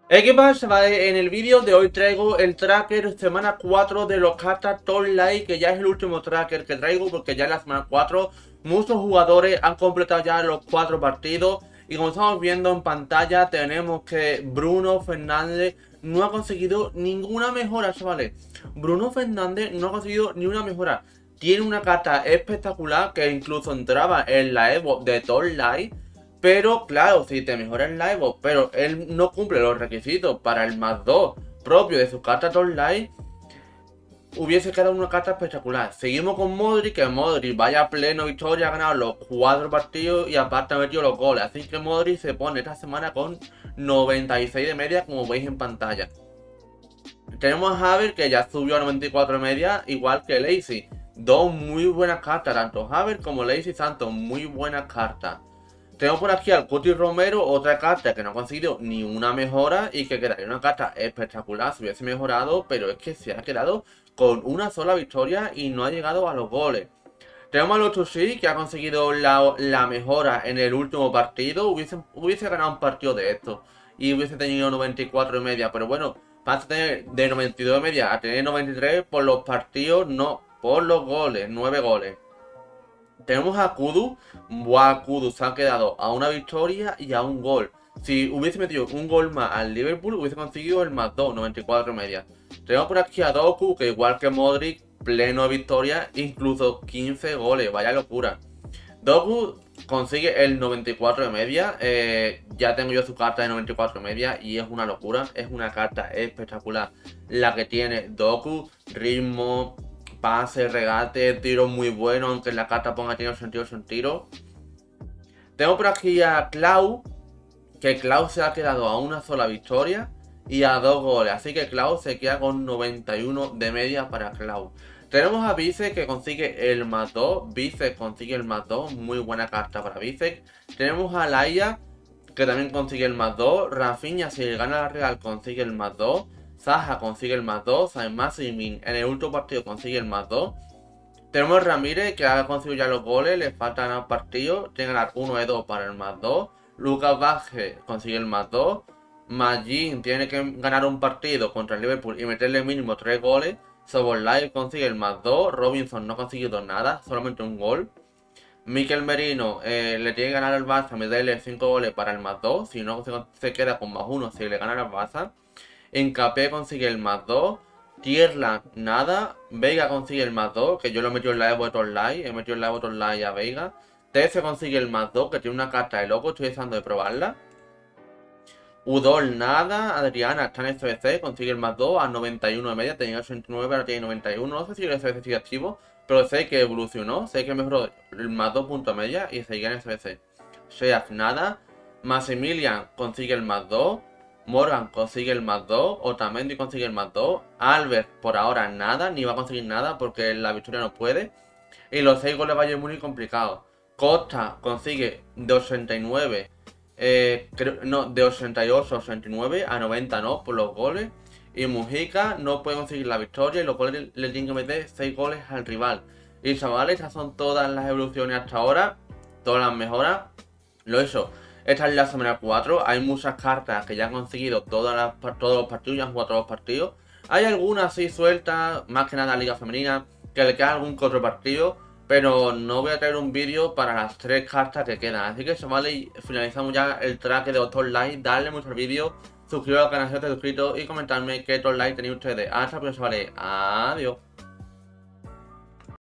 ¿Qué pasa, chavales? En el vídeo de hoy traigo el tracker semana 4 de los cartas Top Light, que ya es el último tracker que traigo porque ya en la semana 4 muchos jugadores han completado ya los 4 partidos y como estamos viendo en pantalla tenemos que Bruno Fernández no ha conseguido ninguna mejora, chavales. Bruno Fernández no ha conseguido ni una mejora. Tiene una carta espectacular que incluso entraba en la Evo de Top Light. Pero claro, si te mejora el live, pero él no cumple los requisitos para el más 2 propio de sus cartas online, hubiese quedado una carta espectacular. Seguimos con Modric, que Modric vaya pleno victoria, ha ganado los 4 partidos y aparte ha metido los goles. Así que Modric se pone esta semana con 96 de media, como veis en pantalla. Tenemos a Havertz, que ya subió a 94 de media, igual que Lazy. Dos muy buenas cartas, tanto Havertz como Lazy Santos, muy buenas cartas. Tenemos por aquí al Cuti Romero, otra carta que no ha conseguido ni una mejora y que quedaría una carta espectacular si hubiese mejorado, pero es que se ha quedado con una sola victoria y no ha llegado a los goles. Tenemos a Lotushi, que ha conseguido la mejora en el último partido. Hubiese ganado un partido de estos y hubiese tenido 94 de media, pero bueno, pasa de 92 de media a tener 93 por los partidos, no, por los goles, 9 goles. Tenemos a Kudu. Buah, Kudu se ha quedado a una victoria y a un gol. Si hubiese metido un gol más al Liverpool, hubiese conseguido el más 2, 94 media. Tenemos por aquí a Doku, que igual que Modric, pleno de victoria, incluso 15 goles. Vaya locura. Doku consigue el 94 de media. Ya tengo yo su carta de 94 de media y es una locura. Es una carta espectacular la que tiene Doku. Ritmo, pase, regate, tiro muy bueno, aunque en la carta ponga tiene sentido sin tiro. Tengo por aquí a Clau, que Clau se ha quedado a una sola victoria y a 2 goles, así que Clau se queda con 91 de media para Clau. Tenemos a Vice, que consigue el más 2, Vice consigue el más 2, muy buena carta para Vice. Tenemos a Laia, que también consigue el más 2, Rafinha si le gana la Real consigue el más 2. Zaha consigue el más 2, además Simin en el último partido consigue el más 2. Tenemos Ramírez, que ha conseguido ya los goles, le faltan ganar partidos, tiene que ganar 1 de 2 para el más 2. Lucas Vázquez consigue el más 2. Magin tiene que ganar un partido contra el Liverpool y meterle mínimo 3 goles. Soboslai consigue el más 2. Robinson no ha conseguido nada, solamente un gol. Mikel Merino le tiene que ganar al Barça, meterle 5 goles para el más 2. Si no, se queda con más 1 si le gana al Barça. Encapé consigue el más 2. Tierra nada. Veiga consigue el más 2, que yo lo he metido en la Evo Online. He metido en la Evo Online a Veiga. TS consigue el más 2, que tiene una carta de loco. Estoy deseando de probarla. Udol nada. Adriana está en SBC. Consigue el más 2 a 91 de media. Tenía 89, ahora tiene 91. No sé si el SBC sigue activo, pero sé que evolucionó. Sé que mejoró el más 2 punto media y seguía en SBC. Sheaf nada. Maximilian consigue el más 2. Morgan consigue el más 2, Otamendi consigue el más 2, Albert por ahora nada, ni va a conseguir nada porque la victoria no puede. Y los 6 goles Bayern muy complicados. Costa consigue de 89, no, de 88 a 89, a 90 no, por los goles. Y Mujica no puede conseguir la victoria y los goles le tienen que meter 6 goles al rival. Y chavales, estas son todas las evoluciones hasta ahora, todas las mejoras. Lo he hecho. Esta es la semana 4, hay muchas cartas que ya han conseguido todos los partidos, ya han jugado todos los partidos. Hay algunas así sueltas, más que nada Liga Femenina, que le queda algún que otro partido, pero no voy a traer un vídeo para las 3 cartas que quedan. Así que chavales, finalizamos ya el track de Top Light, darle mucho al vídeo, suscribiros al canal si no estáis suscritos y comentarme qué Top Light tenéis ustedes. Hasta la próxima, chavales, adiós.